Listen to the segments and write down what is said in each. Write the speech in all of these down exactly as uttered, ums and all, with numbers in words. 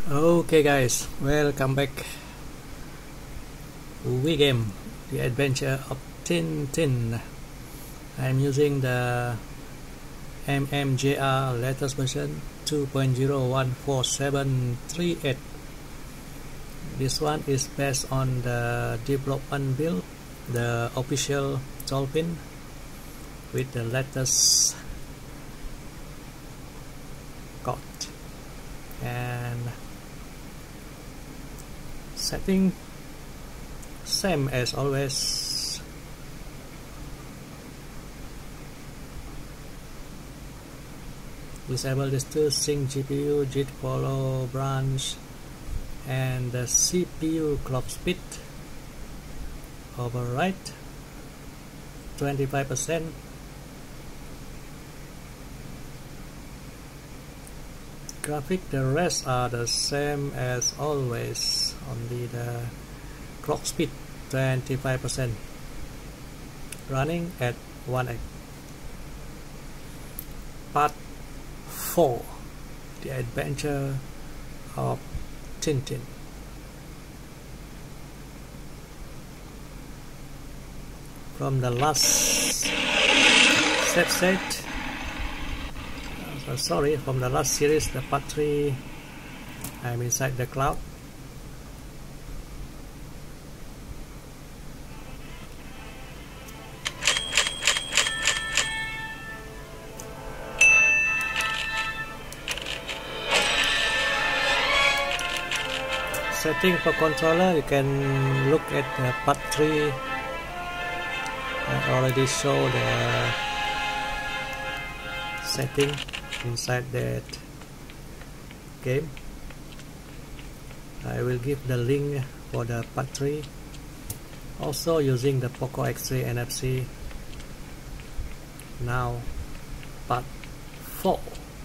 Okay guys, welcome back. We game The Adventure of Tintin. I'm using the M M J R latest version two point oh one four seven three eight. This one is based on the development build, the official Dolphin, with the latest code and setting same as always. Disable this to sync G P U, J I T follow branch, and the C P U clock speed. Override twenty-five percent. Graphic, the rest are the same as always, only the clock speed twenty-five percent, running at one x. Part four, The Adventure of Tintin. From the last set set Uh, sorry, from the last series, the part three, I'm inside the cloud. Setting for controller, you can look at the part three. I already show the setting inside that game. I will give the link for the part three, also using the Poco X three N F C. Now part four.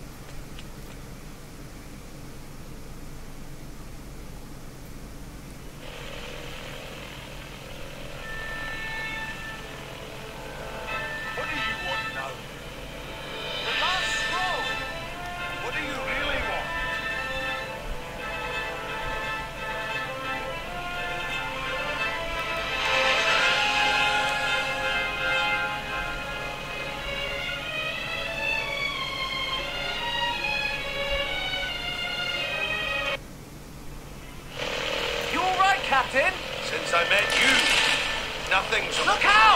Captain? Since I met you, nothing's... Look out!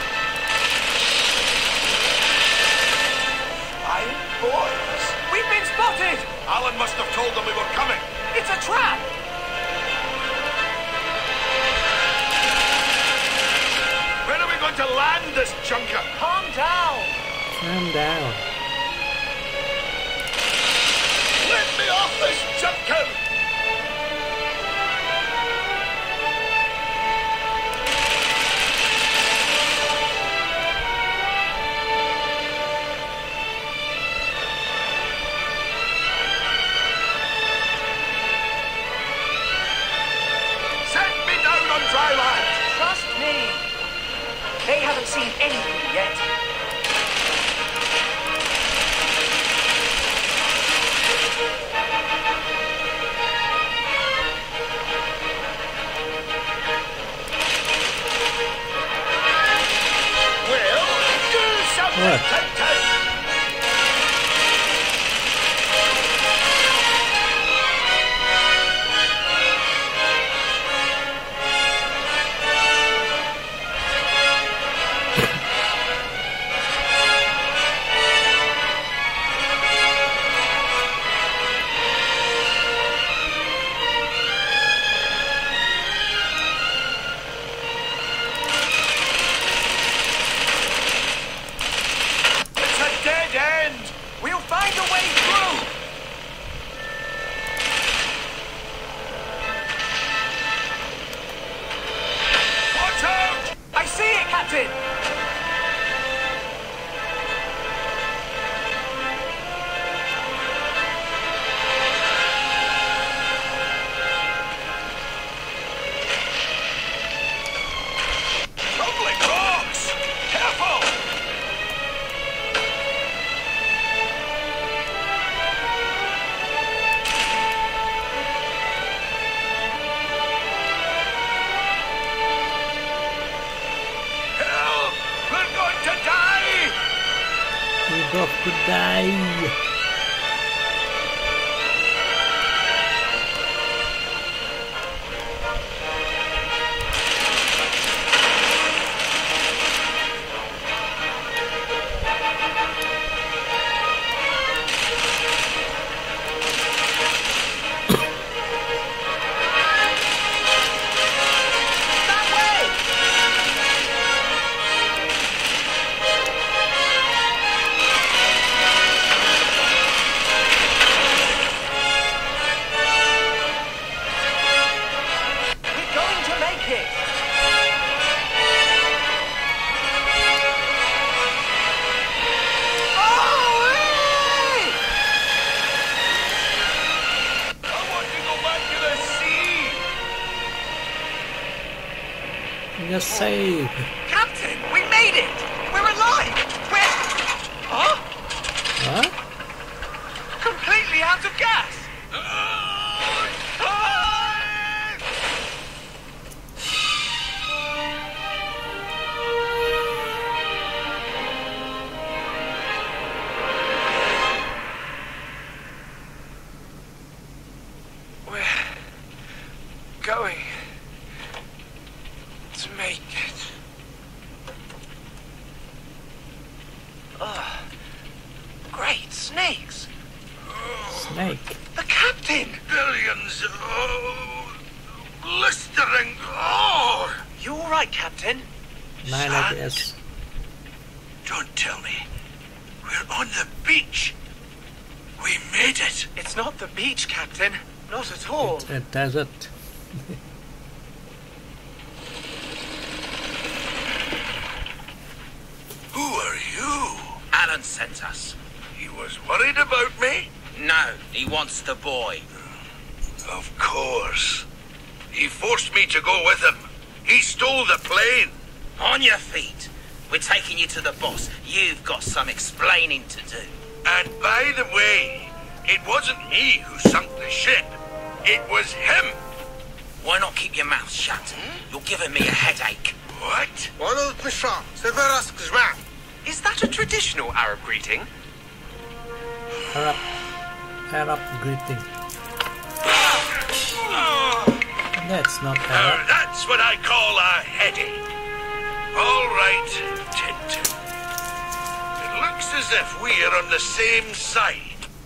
Fine boys. We've been spotted! Alan must have told them we were coming. It's a trap! When are we going to land this junker? Calm down! Calm down. Let me off this junker! Dry land. Trust me. They haven't seen anything yet. Well, do something. What? Take time. could die. You're safe. Captain, we made it! We're alive! We're... Huh? Huh? Completely out of gas! We're going to make it. Oh, great snakes! Snake. The captain! Billions. Oh, blistering. Oh. You all right, Captain? Nine Son. A P S. Don't tell me. We're on the beach. We made it. It's not the beach, Captain. Not at all. It's a desert. Who are you? Alan sent us. He was worried about me? No, he wants the boy. Of course. He forced me to go with him. He stole the plane. On your feet. We're taking you to the boss. You've got some explaining to do. And by the way, it wasn't me who sunk the ship. It was him. Why not keep your mouth shut? You're giving me a headache. What? Is that a traditional Arab greeting? Arab, Arab greeting. That's not Now Arab. that's what I call a headache. All right, Tintin. It looks as if we are on the same side.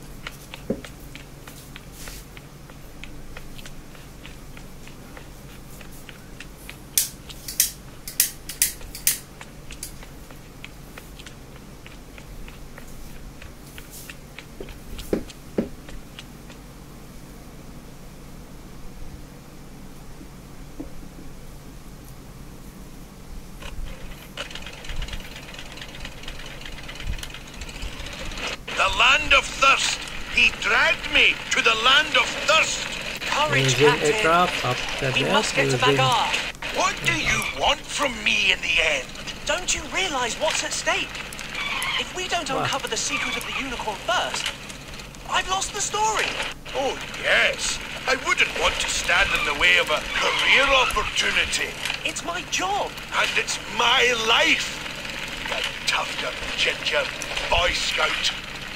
The land of thirst. He dragged me to the land of thirst. Courage, Using a Captain! trap after We that. must get to using- Bagar! What do you want from me in the end? Don't you realize what's at stake? If we don't What? uncover the secret of the unicorn first, I've lost the story. Oh, yes. I wouldn't want to stand in the way of a career opportunity. It's my job. And it's my life. You toughed up ginger Boy Scout.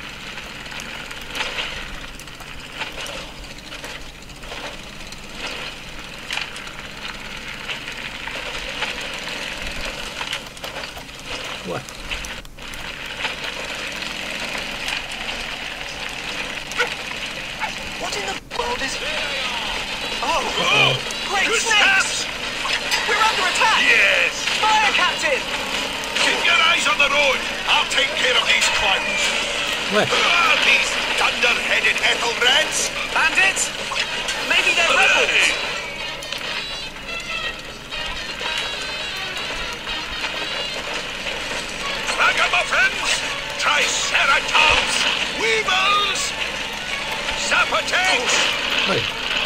What? What in the world is... Oh, Oh, great good snakes! snaps! We're under attack! Yes. Fire, Captain! Keep your eyes on the road. I'll take care of these clowns. Where? Ah, these dunder-headed Ethelreds. Bandits? Maybe they're rebels. Ragamuffins, Triceratops, Weevils, Zapotects. Wait.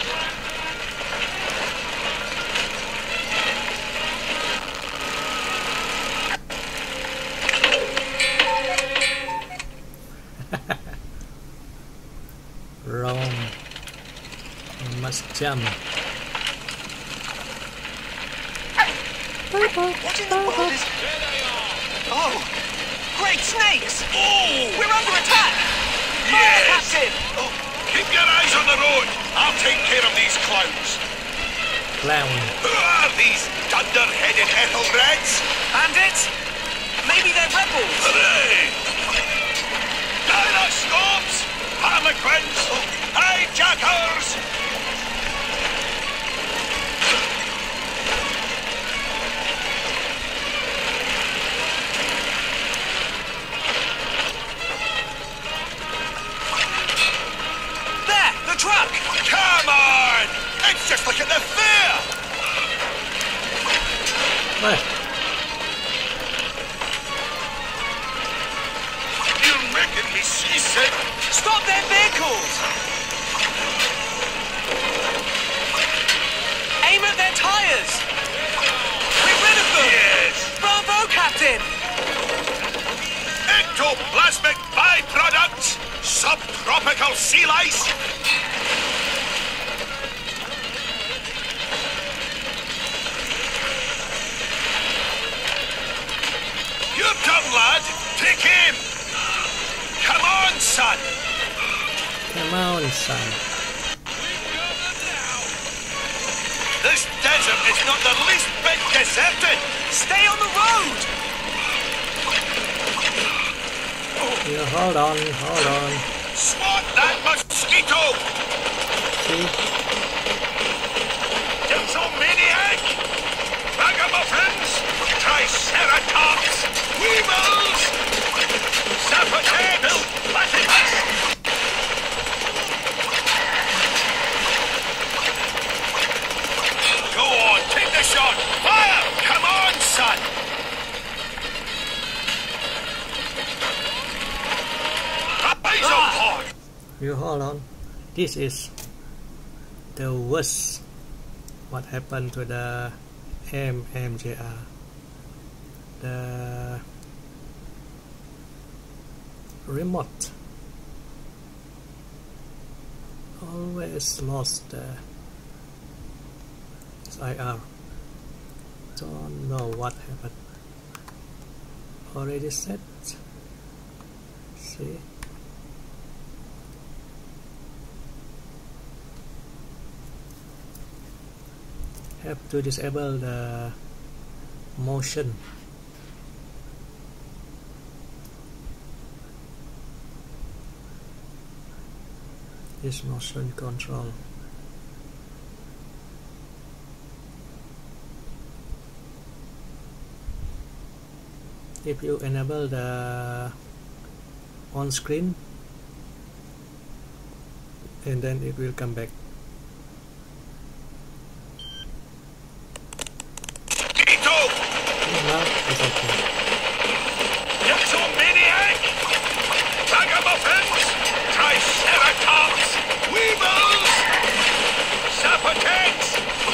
Wrong. You must jump. What in the world is... Oh, great snakes! Oh! We're under attack! Fire, Yes! Captain! Oh, keep your eyes on the road. I'll take care of these clowns. Clown. Who are these dunder-headed Ethelreds? Bandits? Maybe they're rebels! Hooray! Dino-scopes! Harlequins! Hijackers! There! The truck! Come on! It's just like at the fair! Where? You're making me seasick! Stop their vehicles! Aim at their tires! We're rid of them! Yes! Bravo, Captain! Ectoplasmic byproducts! Subtropical sea lice! You're done, lad! Take aim! Come on, son! Come on, son. This desert is not the least bit deserted! Stay on the road! You hold on, hold on. Swat that mosquito! See? Dipsomaniac! Ragamuffins! Triceratops! Weevils! Zappatheads! Platypus! Go on, take the shot! Fire! Come on, son! Rise up, hard! You hold on. This is the worst what happened to the M M J R. The remote always lost the I R. Don't know what happened. Already set. See? Have to disable the motion. This motion control. If you enable the on screen, and then it will come back. Now it's okay. Dipsomaniac! Ragamuffins! Triceratops! Weevils! Zappatheads!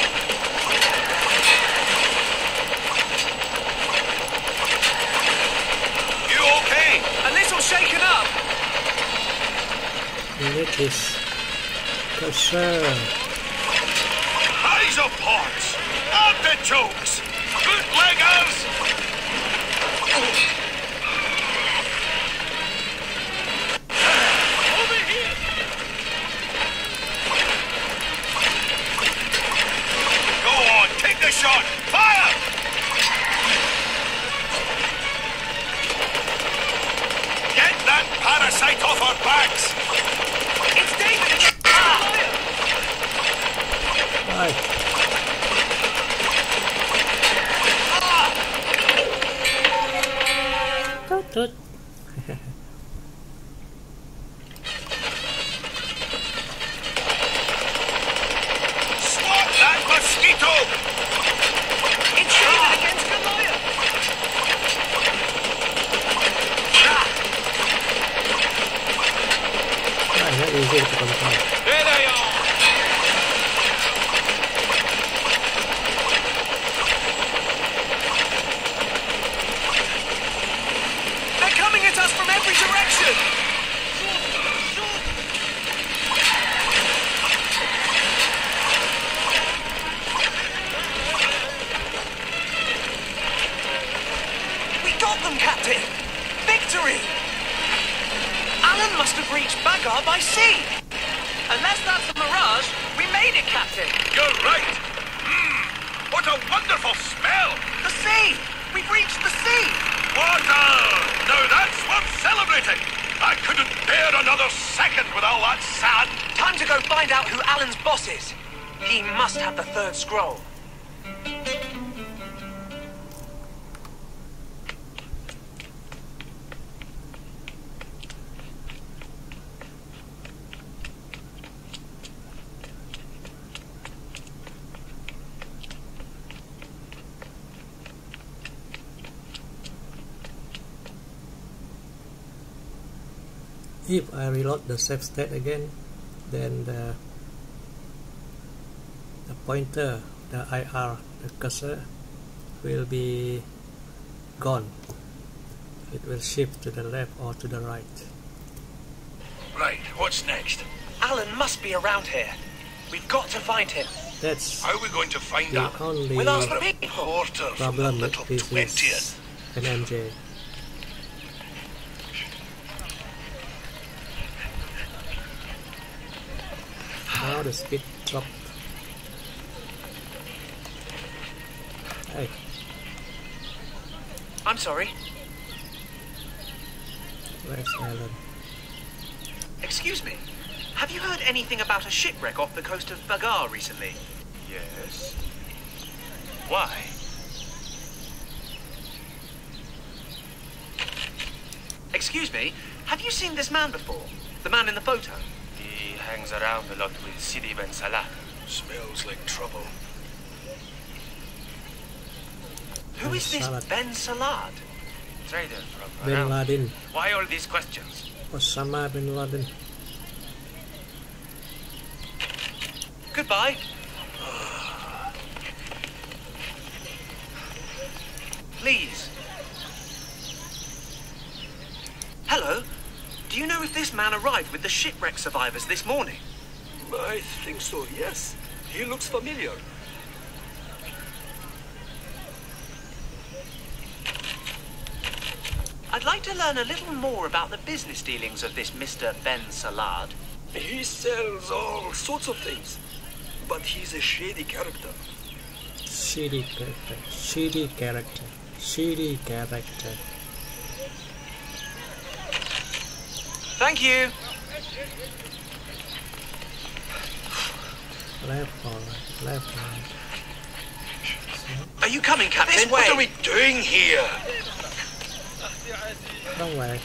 You okay? A little shaken up! It is concern. Eyes of parts! Artichokes! Bootleggers! Over here! Go on, take the shot! Fire! Get that parasite off our backs! It's David again! Ah! Right. Tut tut. Swat that mosquito! It's David against Goliath! Ah! Ah, not easy to control. There they are! They're coming at us from every direction! by sea! Unless that's a mirage, we made it, Captain! You're right! Mmm, what a wonderful smell! The sea! We've reached the sea! Water! Now that's worth celebrating! I couldn't bear another second with all that sand! Time to go find out who Alan's boss is. He must have the third scroll. If I reload the save state again, then the, the pointer, the I R, the cursor will be gone. It will shift to the left or to the right. Right, what's next? Alan must be around here. We've got to find him. That's How are we going to find the out? only We'll ask the A people. reporter from the problem little with this twentieth. is an M J. Now the speed drop. Hey, I'm sorry. where's Alan? Excuse me. Have you heard anything about a shipwreck off the coast of Bagar recently? Yes. Why? Excuse me. Have you seen this man before? The man in the photo? He hangs around a lot with Sidi Ben Salah. Smells like trouble. Who is this Salad. Ben Salad? Trader from Bin around. Laden. Why all these questions? Osama Bin Laden. Goodbye. Please. Hello. Do you know if this man arrived with the shipwreck survivors this morning? I think so, yes. He looks familiar. I'd like to learn a little more about the business dealings of this Mister Ben Salad. He sells all sorts of things, but he's a shady character. Shitty character. Shitty character. Shitty character. Thank you. Left or right? Left or right? Are you coming, Captain? This, what are we doing here? Wrong way.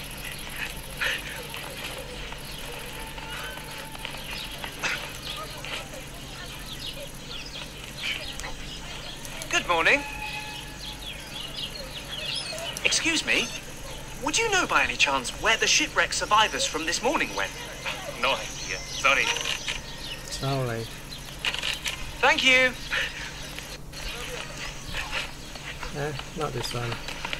Good morning. Excuse me. Would you know by any chance where the shipwreck survivors from this morning went? No idea. Sorry. Sorry. Thank you. Eh, not this one.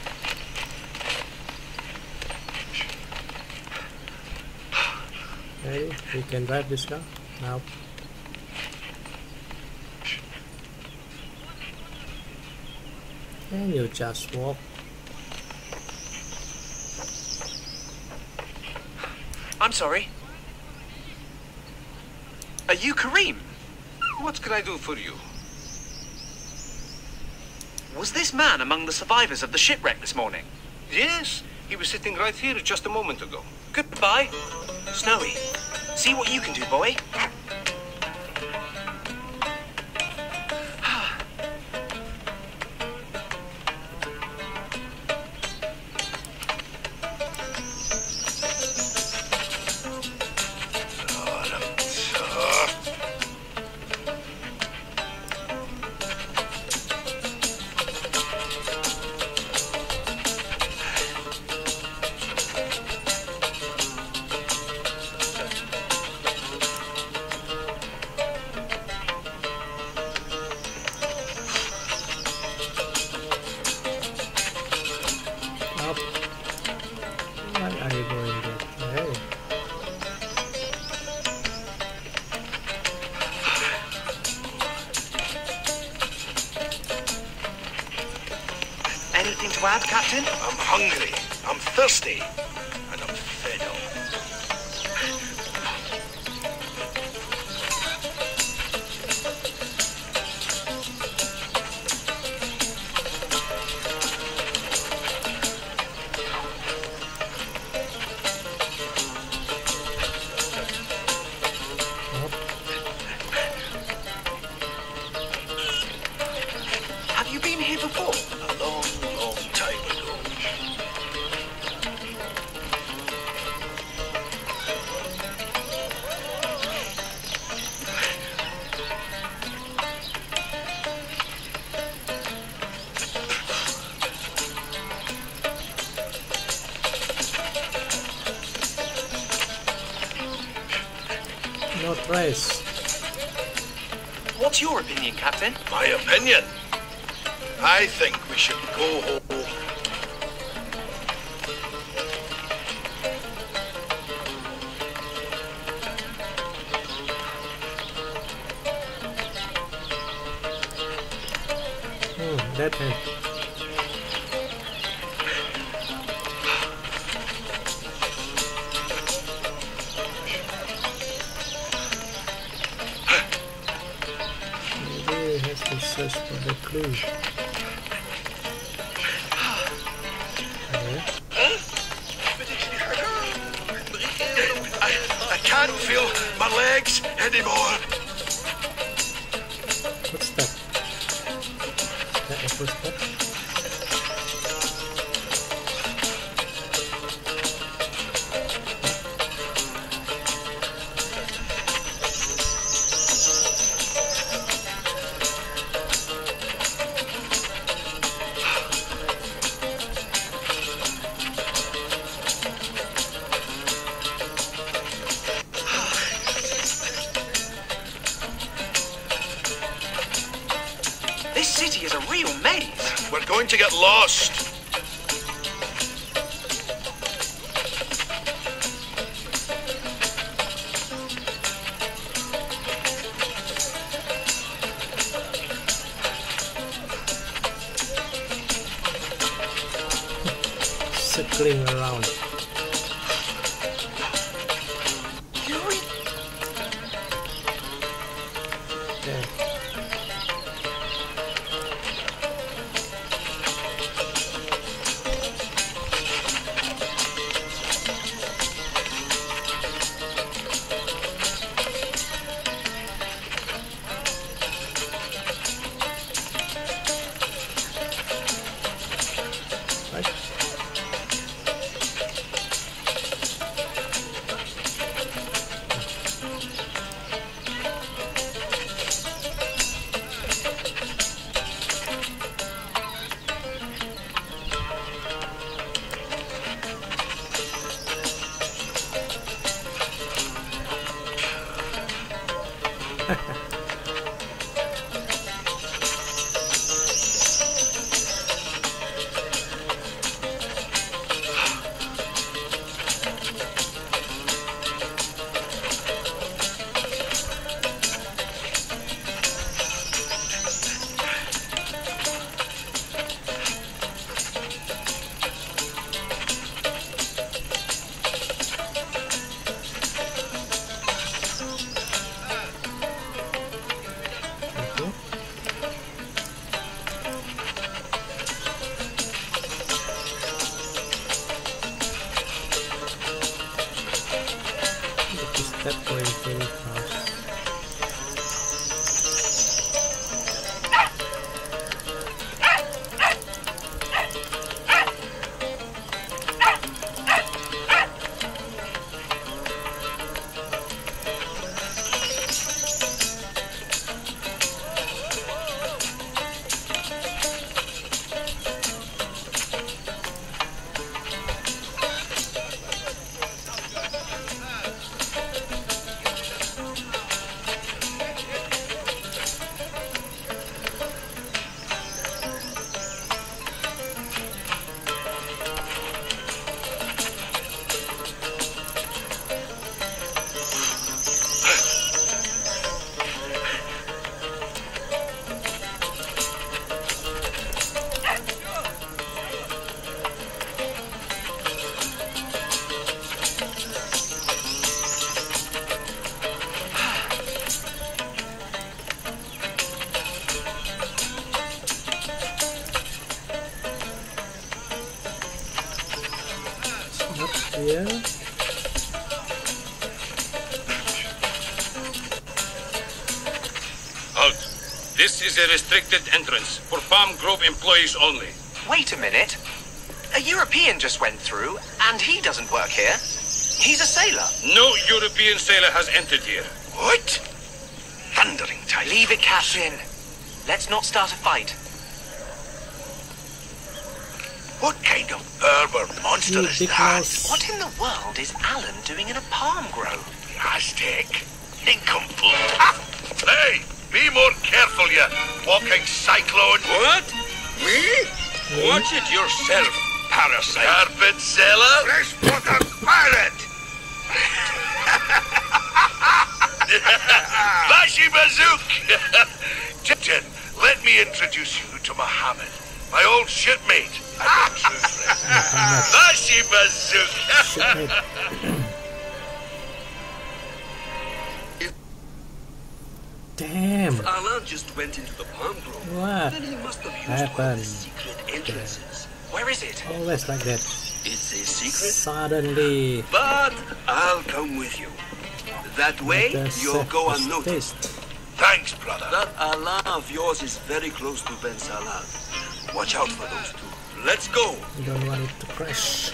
Hey, we can drive this car now. And you just walk. I'm sorry. Are you Kareem? What can I do for you? Was this man among the survivors of the shipwreck this morning? Yes, he was sitting right here just a moment ago. Goodbye. Snowy, see what you can do, boy. Up. Why are you going that way? Anything to add, Captain? I'm hungry, I'm thirsty, and I'm fed up. race. What's your opinion, Captain? My opinion? I think we should go home. Hmm, that end. Maybe it has to search for the clue. Okay. I, I can't feel my legs anymore. What's that? Is that a footstep? This city is a real maze. We're going to get lost. Circling around. Okay. Right. Okay. Look, this step going very fast. Up here. Halt. This is a restricted entrance for Palm Grove employees only. Wait a minute. A European just went through, and he doesn't work here. He's a sailor. No European sailor has entered here. What? Thundering time. Leave it, Captain. Let's not start a fight. What kind of herb or monster You is big that? mouse. What in the world is Alan doing in a palm grove? The Aztec. nincompoop. Hey, be more careful, you walking cyclone. What? Me? Watch it yourself, parasite. Carpet seller? Freshwater pirate! Bashi Bazook! Jen, let me introduce you to Mohammed, my old shipmate. And a true friend. Bashi Bazook! Damn. Alan just went into the palm grove. What Then he must have used happened? one of the secret entrances. Where is it? Always like that. It's a secret, Suddenly. but I'll come with you. That way, the you'll go surface unnoticed. taste. Thanks, brother. That Allah of yours is very close to Ben Salah. Watch out for those two. Let's go. You don't want it to crash.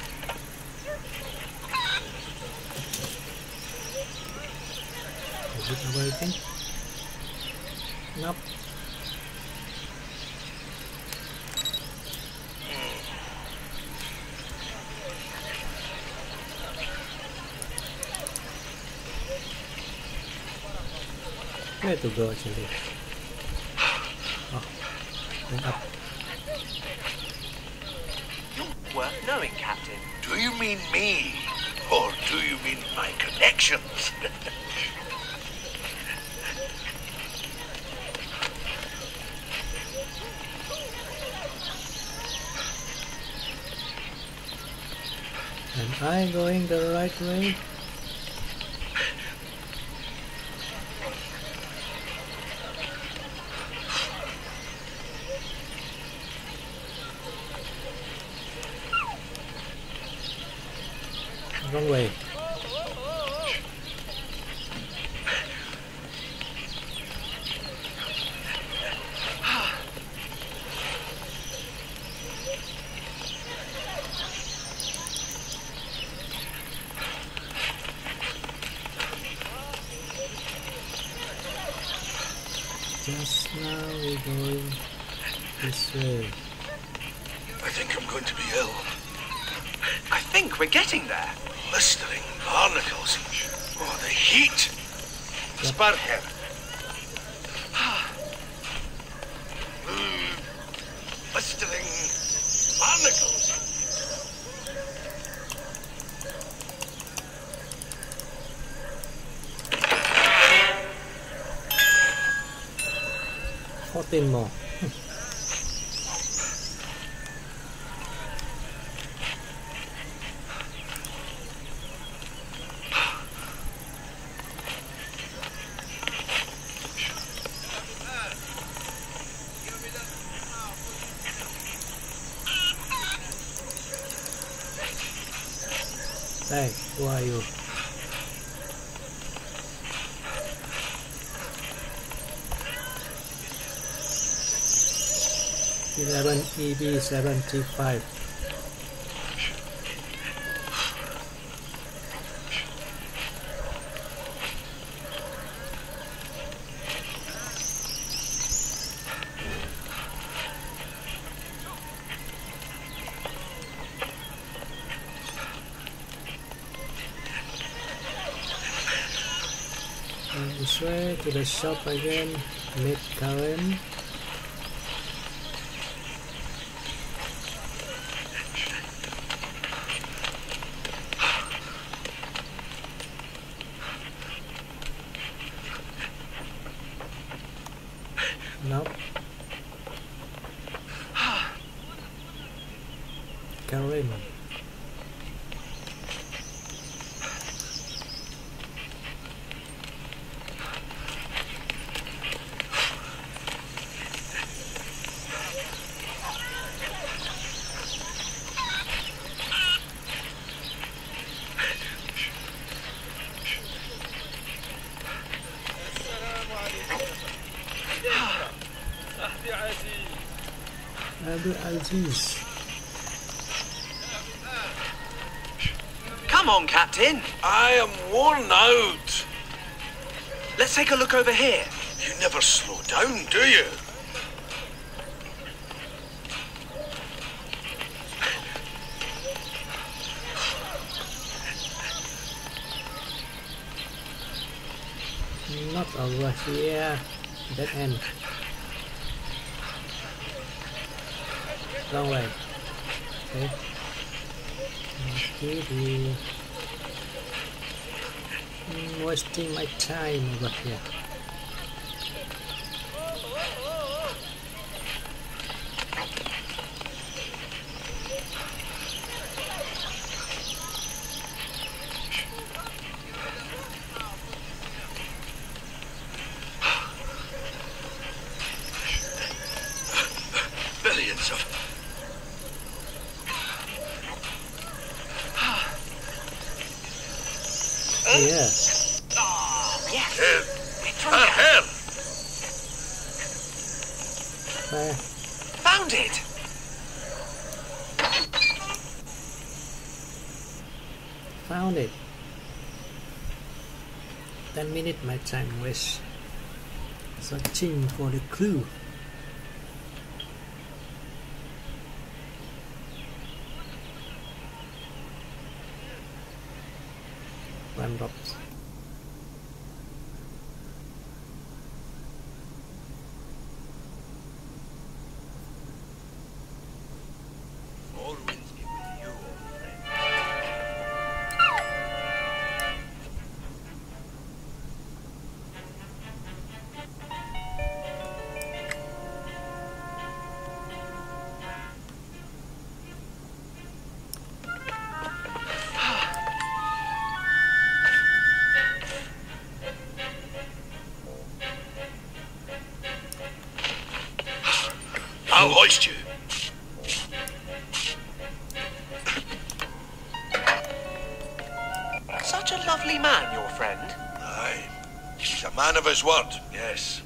Is it working? Nope. Where to go actually? Oh, going up. You're worth knowing, Captain. Do you mean me? Or do you mean my connections? Am I going the right way? Wrong way. Just now we're going this way. I think I'm going to be ill. I think we're getting there. Blistering barnacles. Oh, the heat. Sparhead. mm, blistering barnacles. fourteen more. Hey, who are you? Eleven E B seventy five. This way to the shop again. Meet Karen. Nope. Karen. Abdul Aziz. Come on, Captain. I am worn out. Let's take a look over here. You never slow down, do you? Not over here. Dead end. Wrong way. Okay. Okay. I'm wasting my time over here. Billions of... Yeah. Yes. Hell. Ah, hell! Where? Found it. Found it. Ten minutes my time waste searching for the clue. One drops. Always be with you, old friend. I'll hoist you. Such a lovely man, your friend. Aye. He's a man of his word, yes.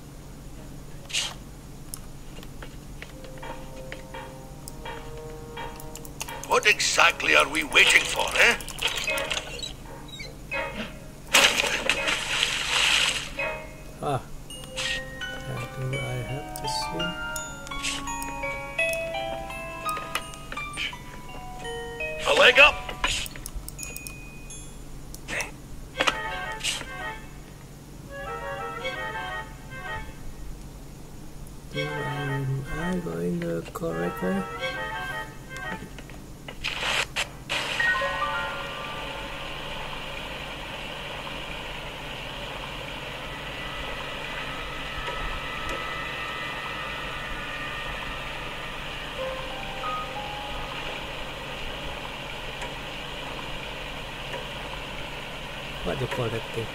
What exactly are we waiting for, eh? Ah. Uh, do I have to swim? A leg up? Am I going the correct way? What do you call that thing?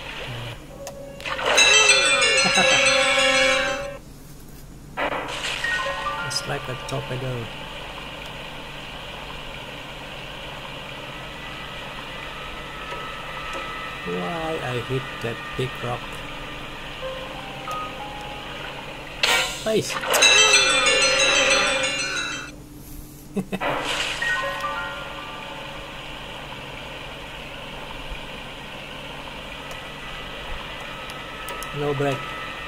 Uh, it's like a torpedo. Why I hit that big rock? Face! No break.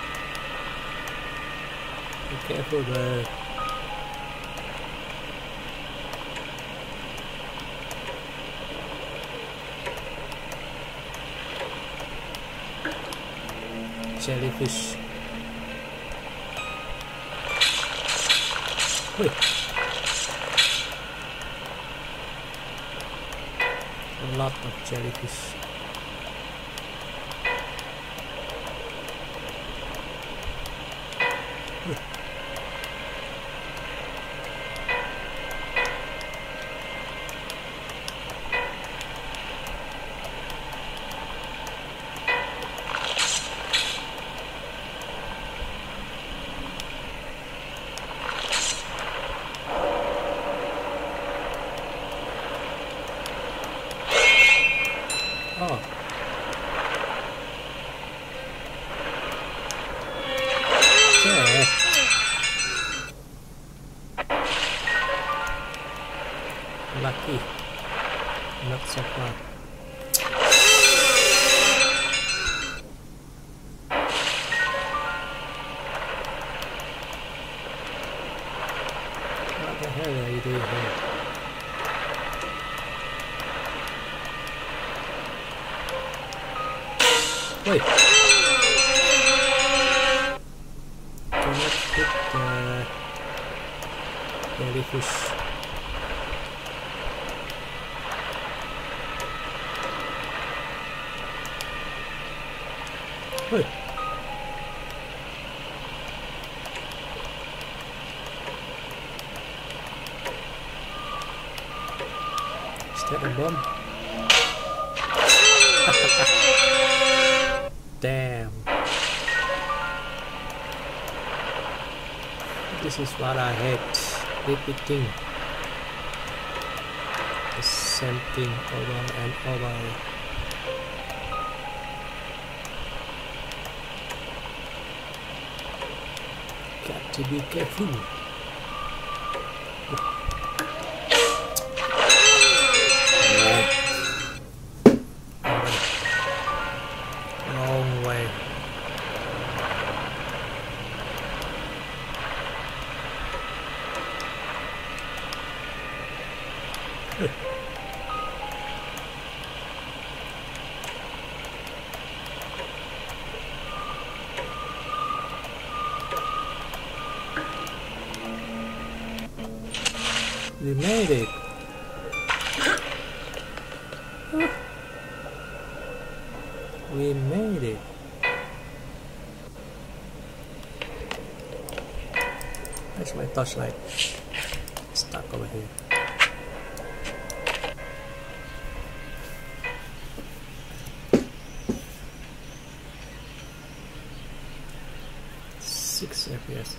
Be careful, bro. Jellyfish. Wait. A lot of jellyfish. Oh. Yeah. Lucky. Not so far. What the hell are you doing here? Wait. Jellyfish. Hey. Is that a bomb? Damn. This is what I hate. Repeating the same thing over and over. Got to be careful. Long way. We made it. We made it. Where's my torchlight? Stuck over here. Six F P S.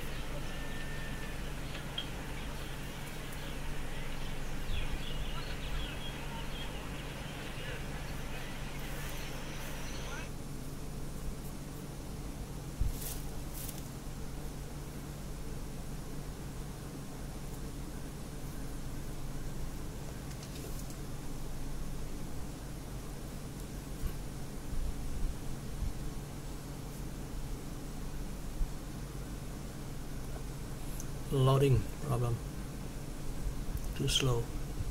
Loading problem. Too slow.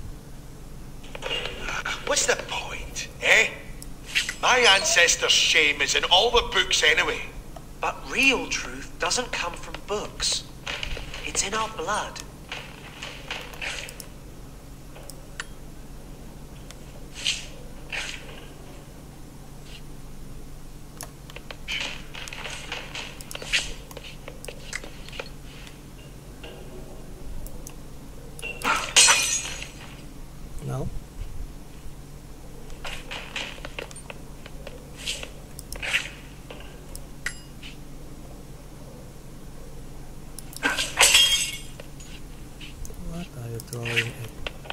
What's the point, eh? My ancestors' shame is in all the books anyway. But real truth doesn't come from books. It's in our blood. No. What are you throwing at?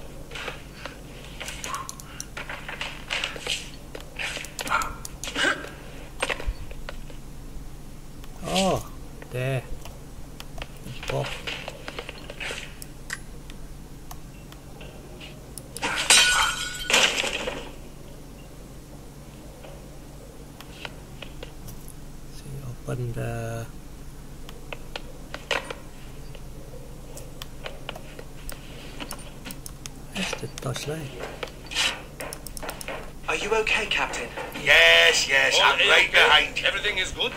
Oh, there. The box. Open the That's the torchlight. Are you okay, Captain? Yes, yes, All I'm right is well. behind you. Everything is good.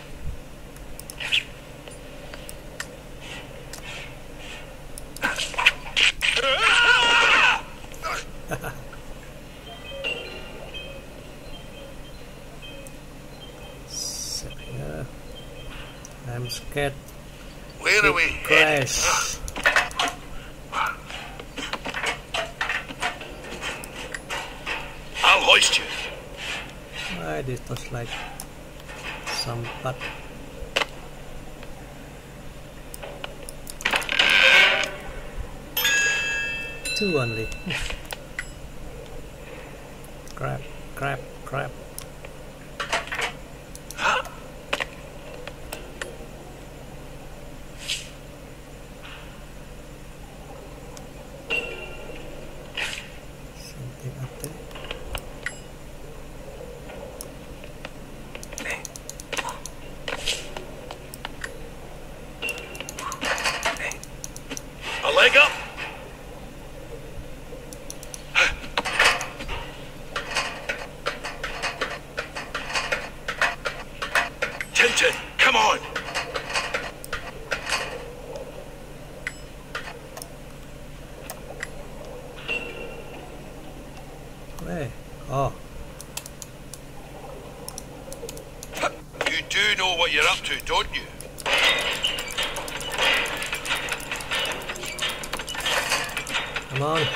So, yeah. I'm scared. Where are we headed? Crash. I'll hoist you. Why this torchlight? Some but two only. Crap, crap, crap. Something up there. A leg up. Oh. You do know what you're up to, don't you? Come on.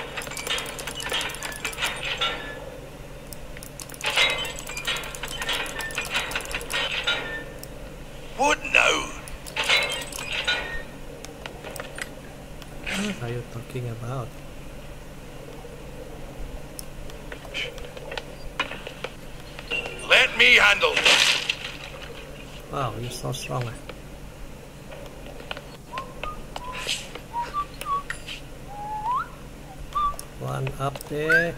What now? What are you talking about? Let me handle this. Wow, you're so strong. eh? One up there.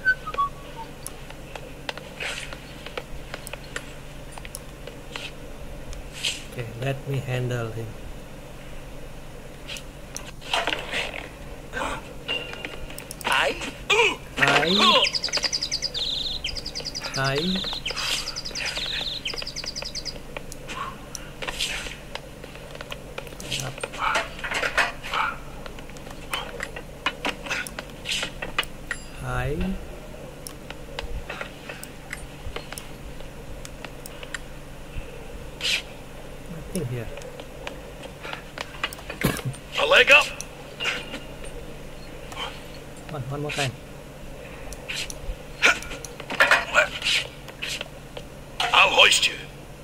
Okay, let me handle him. Aye. Hi. Hi. Hi. Nothing here. A leg up. One, one more time. I'll hoist you.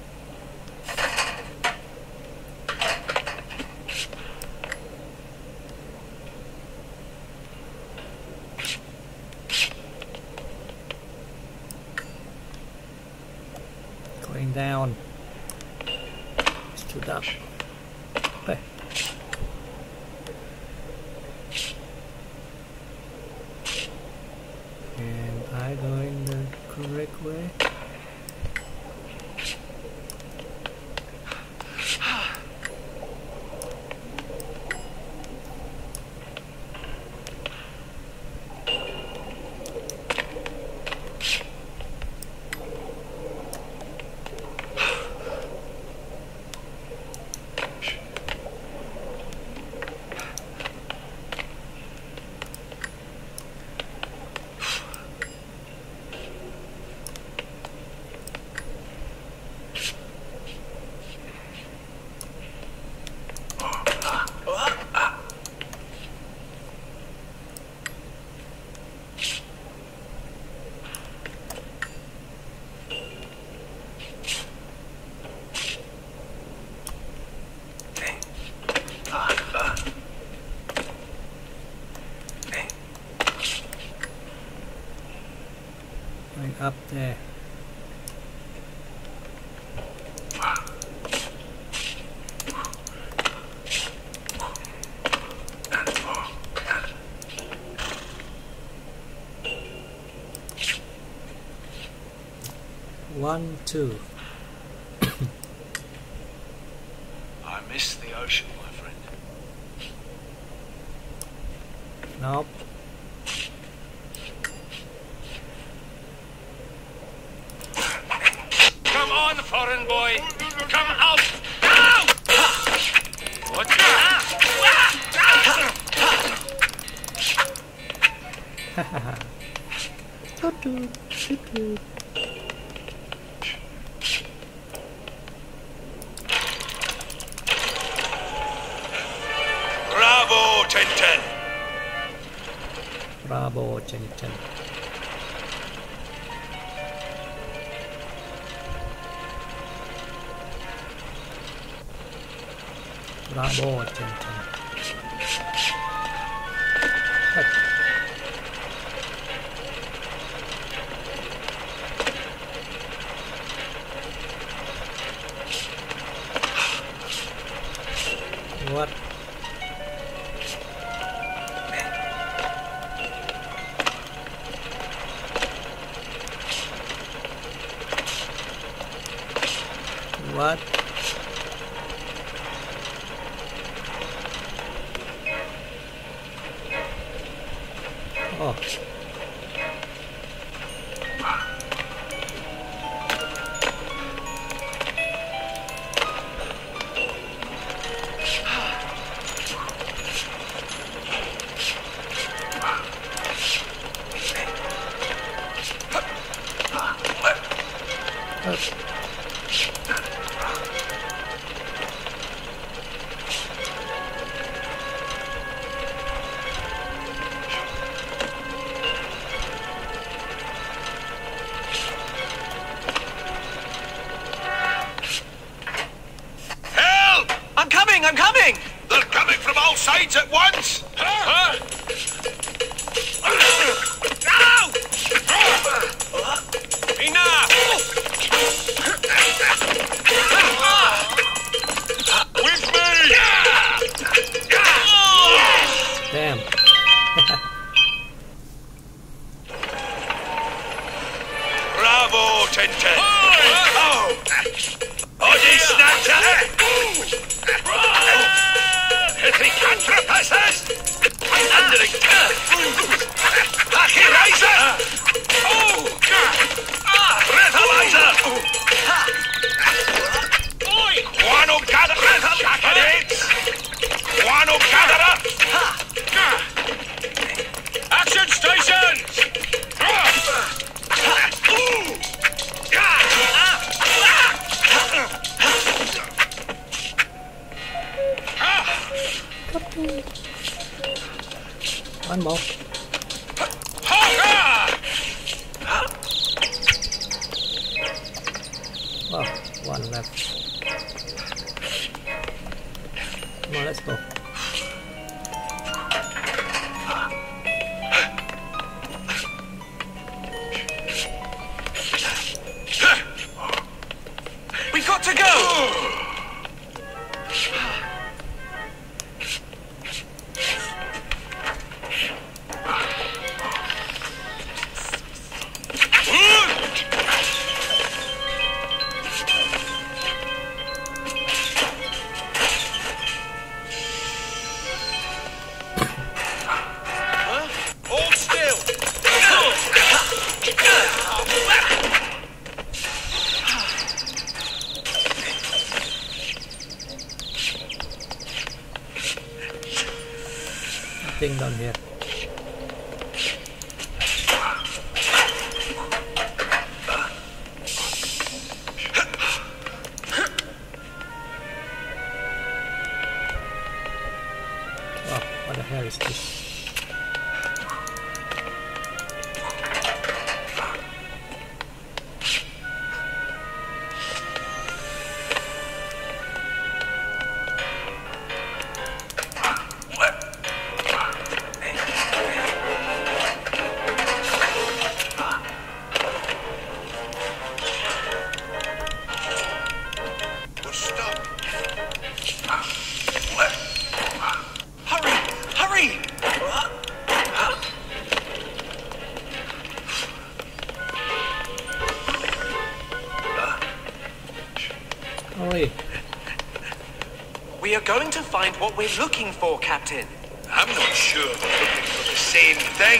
Going down. Stood up. Hey. Am I going the correct way? Going up there. One, two. I miss the ocean, my friend. Nope. Come on, foreign boy. Come out. Out! What Toot toot, toot toot. Bravo, ten ten. Bravo, Chen Chen. Bravo, Chen Chen. Hey. What? What? Oh. I'm coming! They're coming from all sides at once! Huh? Ow! Enough! With me! Damn. Bravo, Tintin! Oh! Body snatcher! Lycanthropus! Thundering! Hacky Riser! Oh! Breathalyzer! Guano Gatherer! Jackadates! Guano Gatherer! Action stations! One more. Oh, one left. Come on, let's go. We got to go! Hold still! Nothing down here. Oh, what the hell is this? We're stuck. Hurry! Hurry! Hurry! We are going to find what we're looking for, Captain. I'm not sure we're looking for the same thing.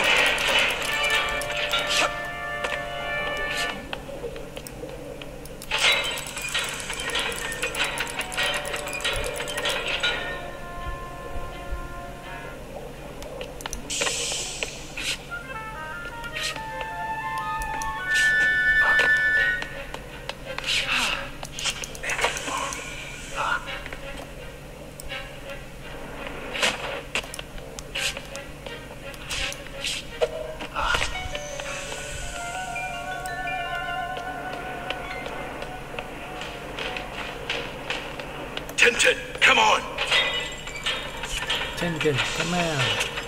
Tintin, come on! Tintin, come on!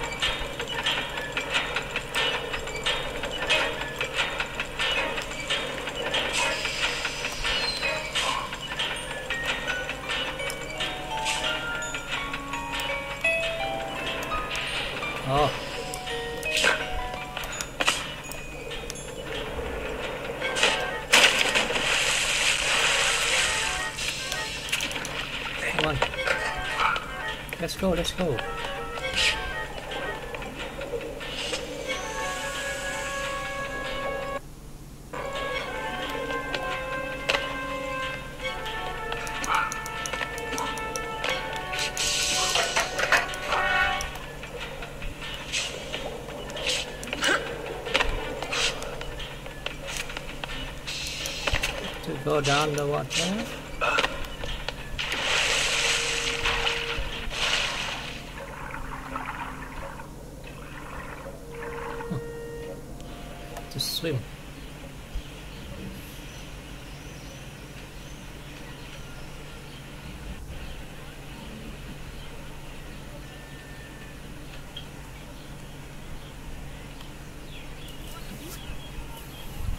Oh. Come on. Let's go, let's go. To go down the water. To swim.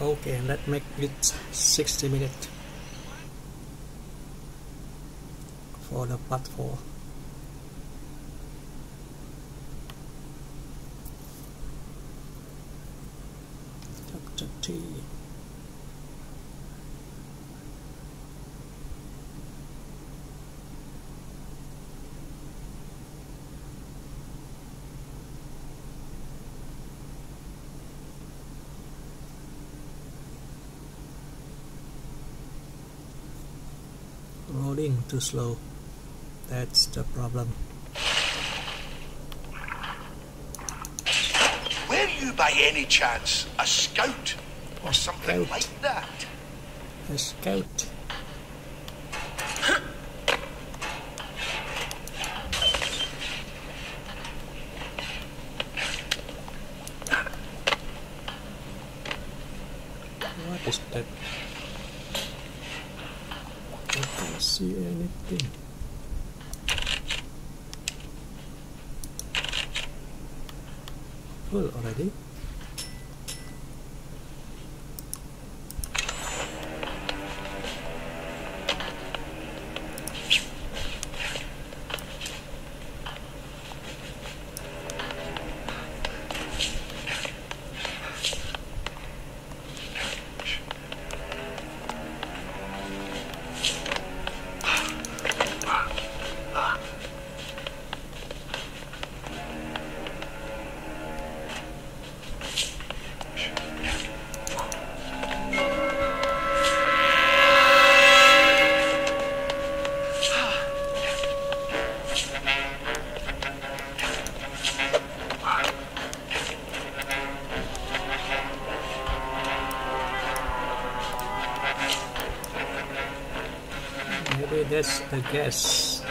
Okay, let's make it sixty minutes for the part four. Chapter T. Rolling too slow. That's the problem. Were you by any chance a scout or something Scout. like that? A scout. What is that? I can't see anything. Full already. Maybe that's the gas.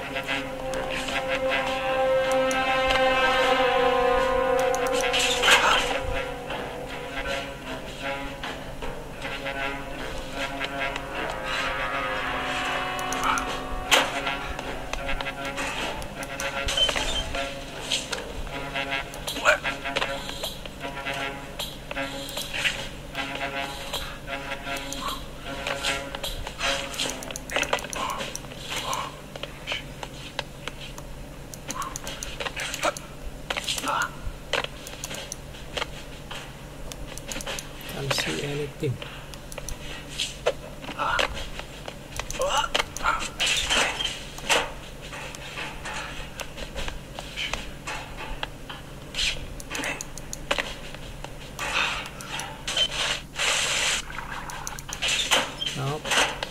Can't see anything. Nope.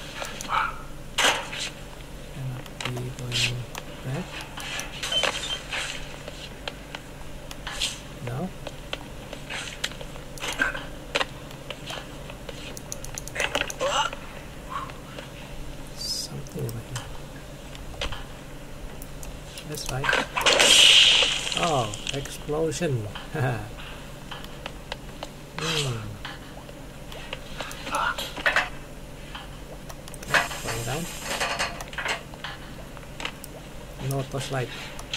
Cannot be going back. No. Something over here. That's right. Oh, explosion. hmm. Going down. No torchlight.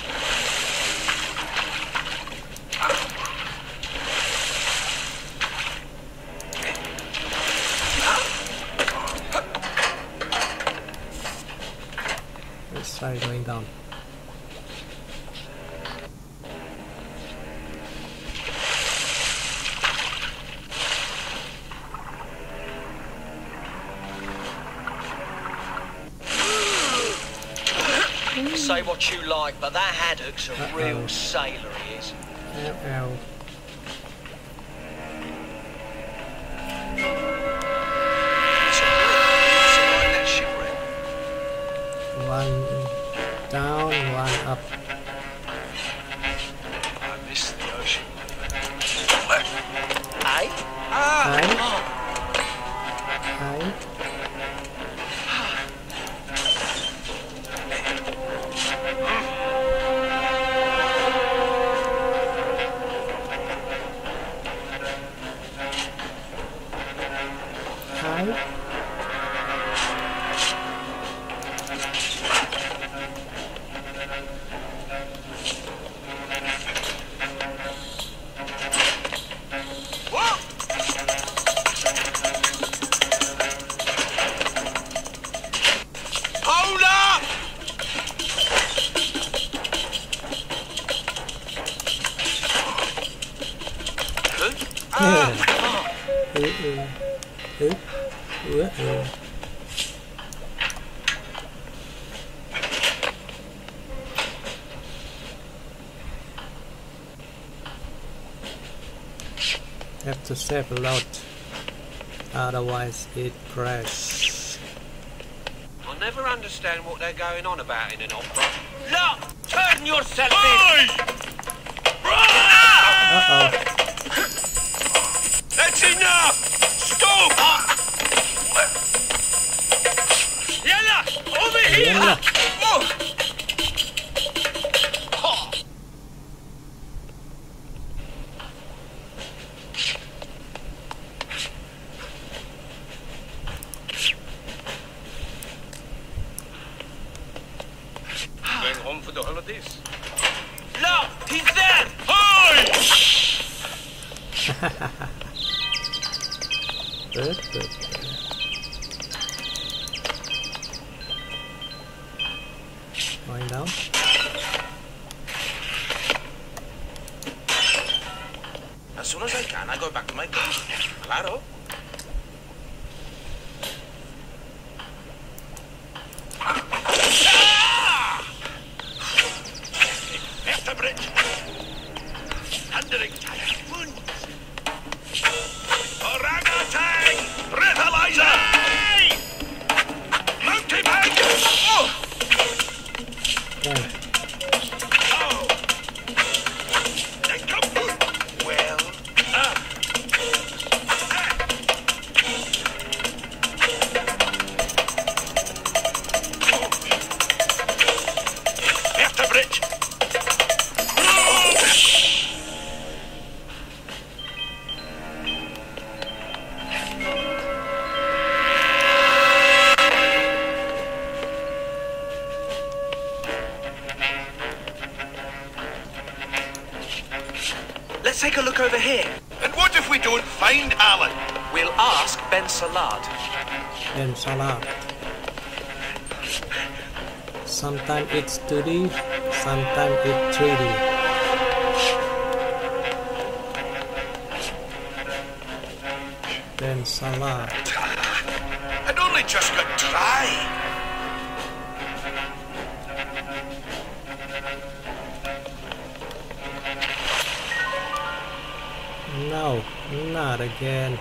Let's try going down. Say what you like, but that haddock's a Uh-oh. real sailor, he is. Ow, ow. It's a real survive that shipwreck. One down, one up. I miss the ocean. Eh? Hi. Oh, Hi. Hi. uh, uh, uh, uh. Have to save a lot, otherwise it crashes. I never understand what they're going on about in an opera. Look! Turn yourself in! Uh-oh. That's enough! Stop! Yalla! Over here! Yalla. Oh. Going home for the holidays? Look! He's there! Good, good. Going down. As soon as I can, I go back to my place. Claro. Vertebrate! Thundering typhoon! Orangutan! Breathalyzer! Hey! Mountebank! Oh! Okay. Oh! They come! Well... Ah! Vertebrate! Let's take a look over here. And what if we don't find Alan? We'll ask Ben Salad. And salad. Sometimes it's two D, sometimes it's three D. Then salad. I'd only just got dry. No, not again.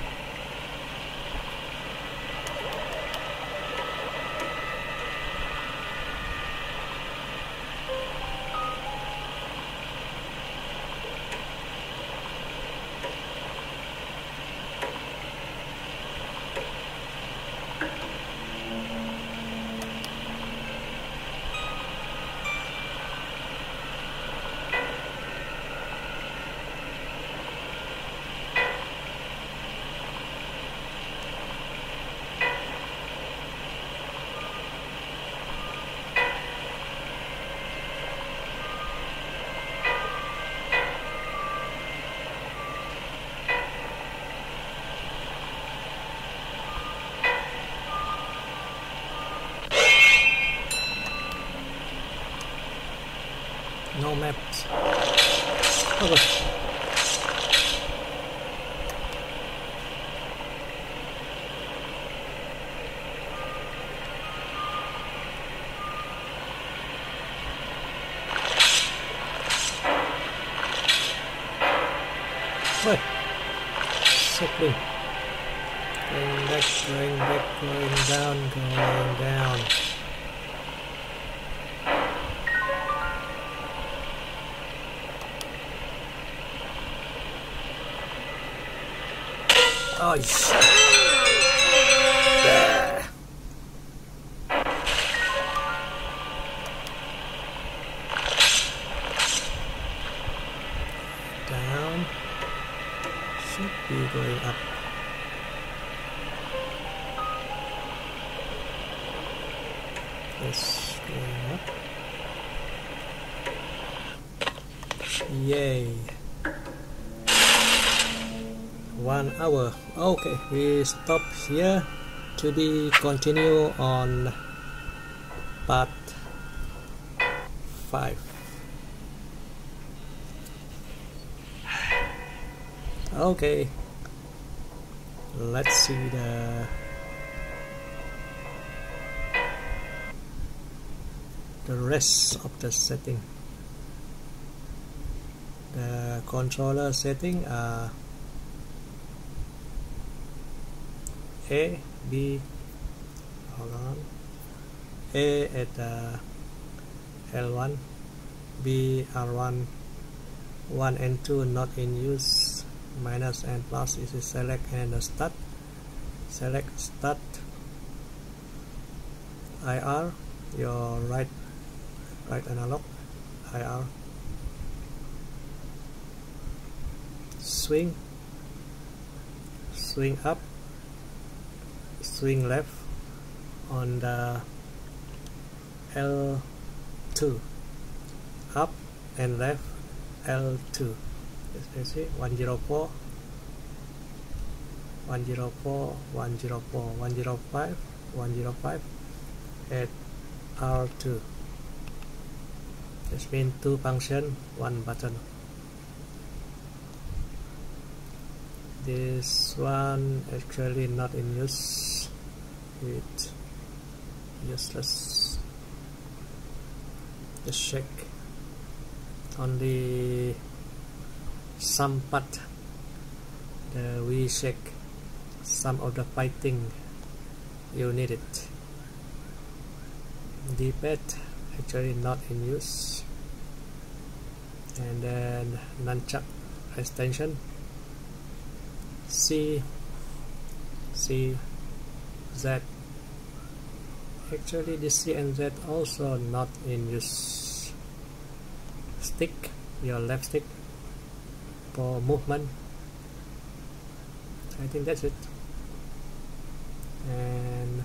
No maps. Over. Wait. Circling. Going back, going back, going down, going down. Oh, shit. There. Down. Should be going up. Yes, going up. Yay. One hour. Okay, we stop here to be continue on part five. Okay. let's see the the rest of the setting. The controller setting are A, B, hold on, A at uh, L one, B, R one, one and two not in use, minus and plus is a select and a start, select start, I R, your right, right analog, I R, swing, swing up, swing left on the L two, up and left L two. Let's see, one zero four, one zero four, one zero four, one zero five, one zero five at R two. This means two function, one button. This one actually not in use, it useless. Just check only some part, the we check some of the fighting you need it. D-pad actually not in use, and then nunchuck extension, C, C, Z. Actually the C and Z also not in use. Stick, your left stick for movement. I think that's it. And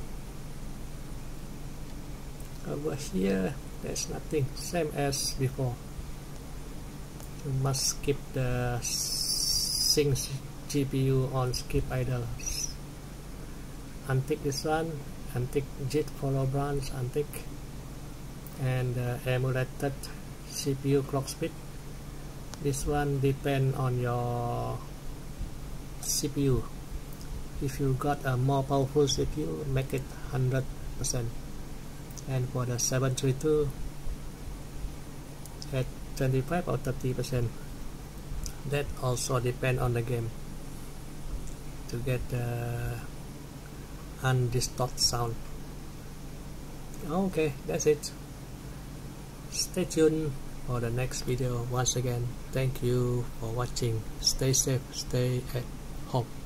over here there's nothing, same as before. You must skip the sync G P U on skip idle. Untick this one, untick J I T follow branch, untick, and uh, emulated C P U clock speed. This one depend on your C P U. If you got a more powerful C P U, make it one hundred percent. And for the seven thirty-two, at twenty-five or thirty percent. That also depend on the game to get the undistorted sound. Okay, that's it. Stay tuned for the next video. Once again, thank you for watching. Stay safe, stay at home.